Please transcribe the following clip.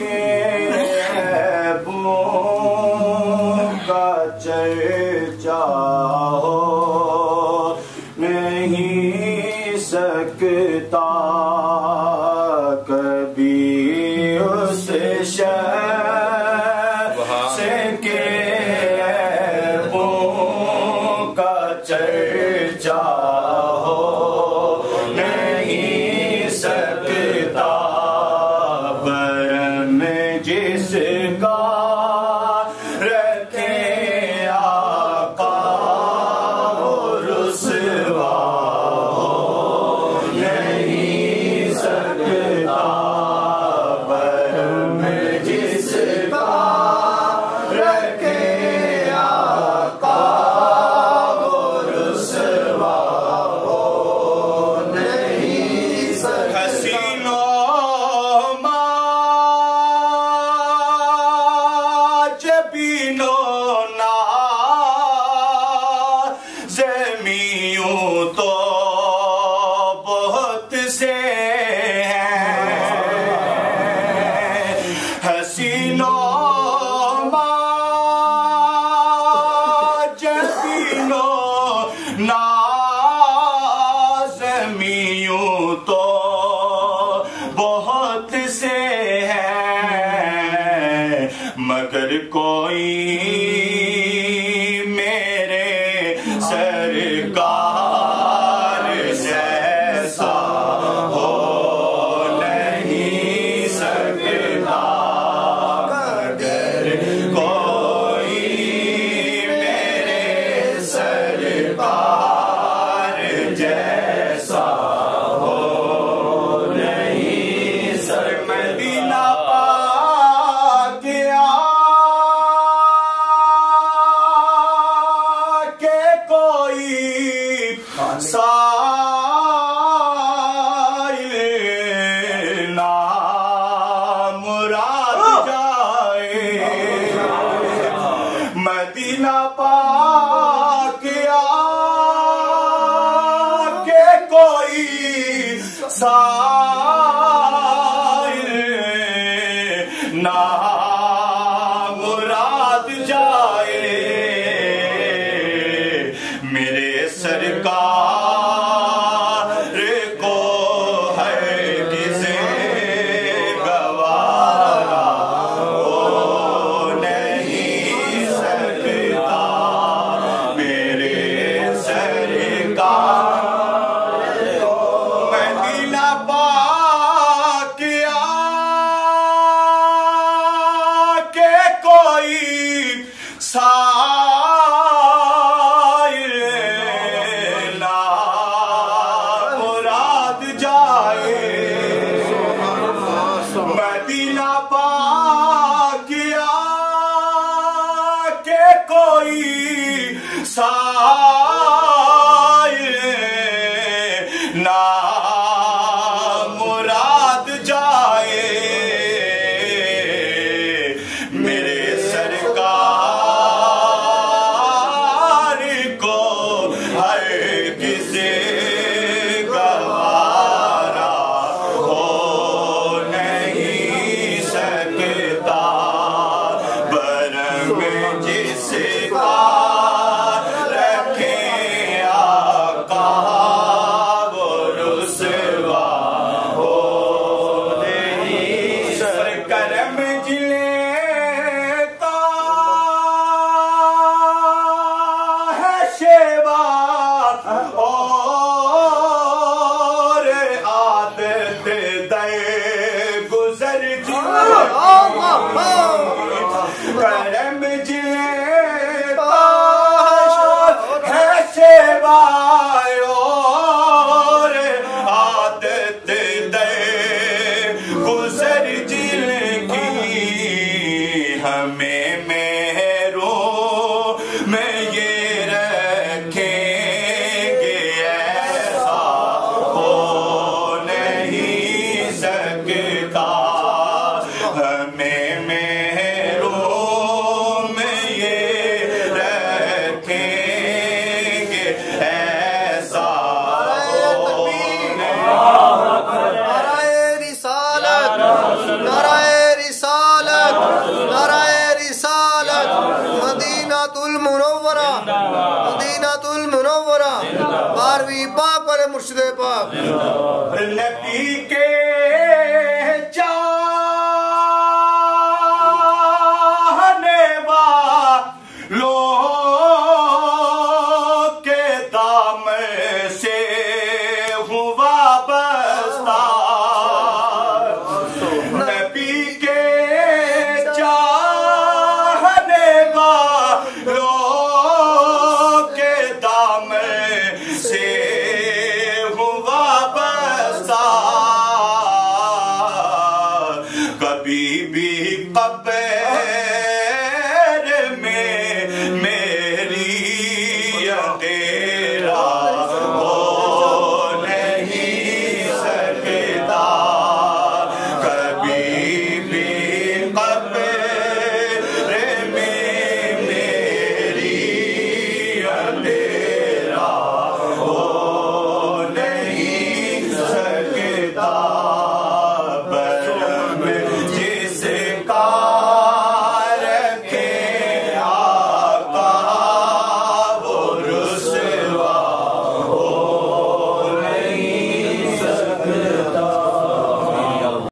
का चर्चा हो नहीं सकता कभी उस शख्स के ऐबों का चर्चा हो नहीं सकता बरम जिसका रखे आका वो रुसवा हो नहीं सकता बरम जिसका रखे आका वो रुसवा हो नहीं सकता हसीनों जबीनो ना ज़मीयों तो बहुत से हैं हसीनों जबीनो ना ज़मीयों तो बहुत से हैं मगर कोई मेरे सरकार जैसा हो नहीं सकता मगर कोई मेरे सरकार जैसा हो नहीं सकता मदीना साइल ना मुराद जाए मदीना पाक आके कोई साइल ना मुराद जाए मेरे सरकार को है किसे गवारा हो नहीं सकता मेरे सरकार को मदीना पाक आके कोई मदीना पाक आके कोई साइल ना मुराद जाए मेरे सरकार को हर किसे गवारा हो जिसका रखे आका वो रुसवा हो नहीं करम जिलेता है शेवा और आदत दे गुजर करम जिलेता है सेवा और आदत दे गुजर जिल की हमें मेहरों में ये रखेंगे ऐसा हो नहीं सकता हमें नाराए रिसालत मुर्शिदे पाक नबी के चाहने वालों के दामन से हूँ वाबस्ता। नबी के चाहने वालों के दामन से हूँ वाबस्ता। कभी भी कब्र